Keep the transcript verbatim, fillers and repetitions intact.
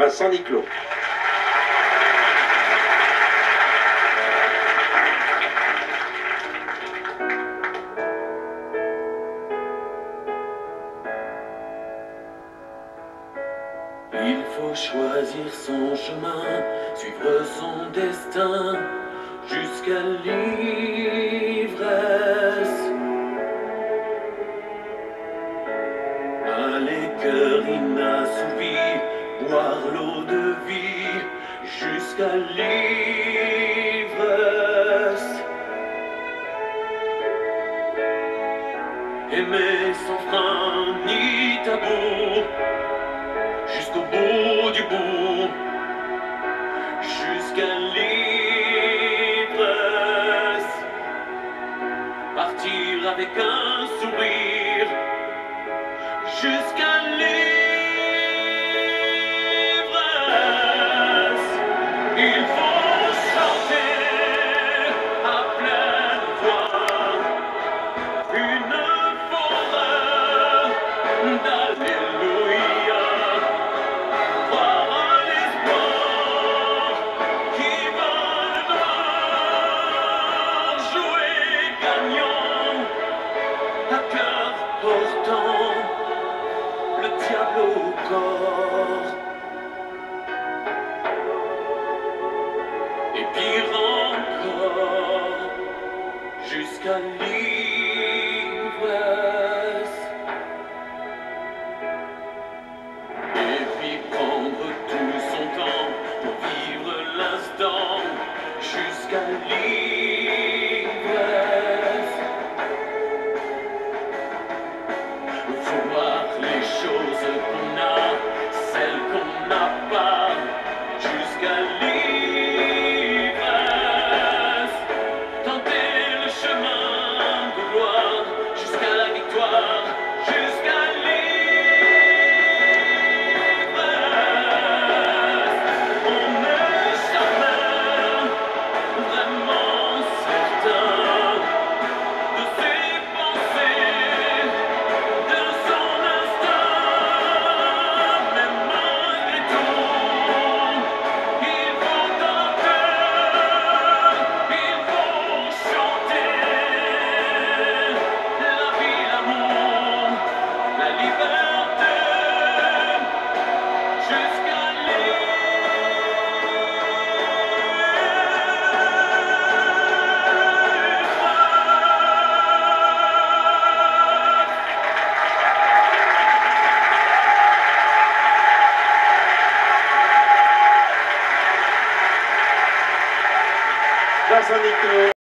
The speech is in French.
Vincent Niclot. Il faut choisir son chemin, suivre son destin jusqu'à l'ivresse. Allez, cœur inassouvi, boire l'eau de vie jusqu'à l'ivresse. Aimer sans frein ni tabou, jusqu'au bout du bout, jusqu'à l'ivresse. Partir avec un sourire, jusqu'à l'ivresse. Il faut chanter à pleine voix une forêt d'alléluia. Croire à l'espoir qui va le noir, jouer gagnant, à cœur portant le diable au corps. Et pire encore, jusqu'à l'ivresse. Et puis prendre tout son temps pour vivre l'instant jusqu'à l'ivresse. Voir les choses qu'on a, celles qu'on n'a pas, jusqu'à l'ivresse. Tenter le chemin de gloire jusqu'à la victoire, jusqu'à l'ivresse. On n'est jamais vraiment certain de ses pensées, de son instinct, mais malgré tout, il faut tenter, il faut chanter la vie, l'amour, la liberté, jusqu'à Vincent Niclot.